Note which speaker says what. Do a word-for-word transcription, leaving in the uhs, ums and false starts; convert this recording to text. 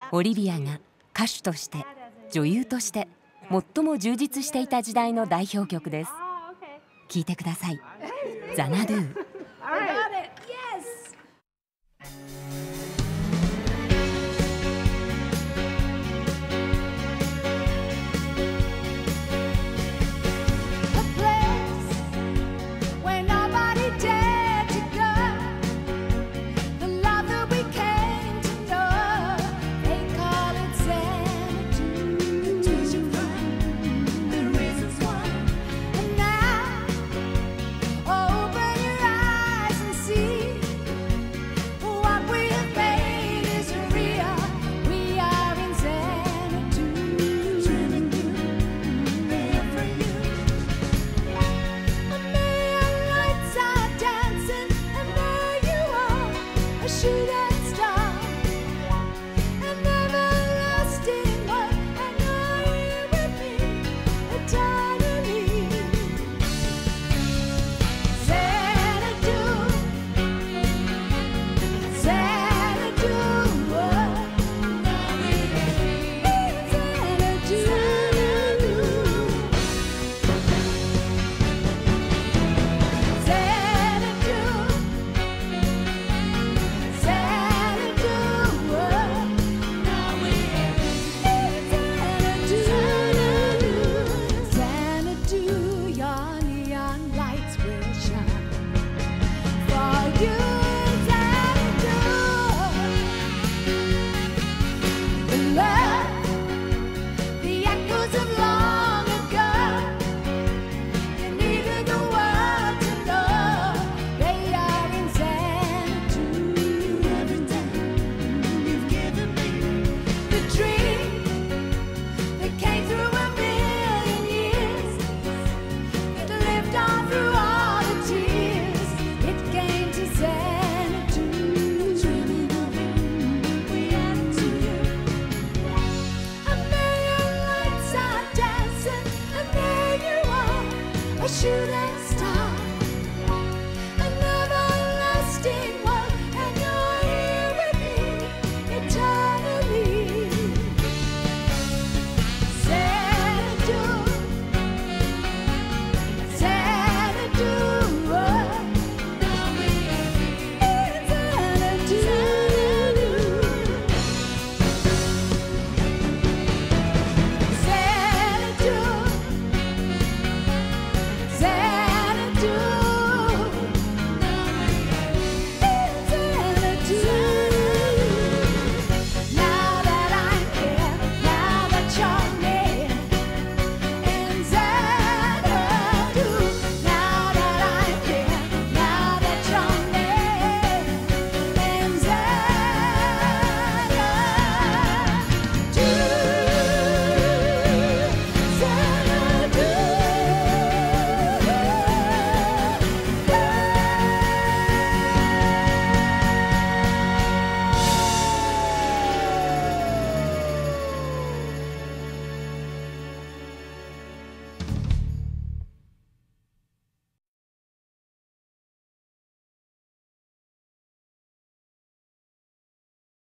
Speaker 1: オリビアが歌手として女優として最も充実していた時代の代表曲です。聴いてください。ザナドゥ。
Speaker 2: Should I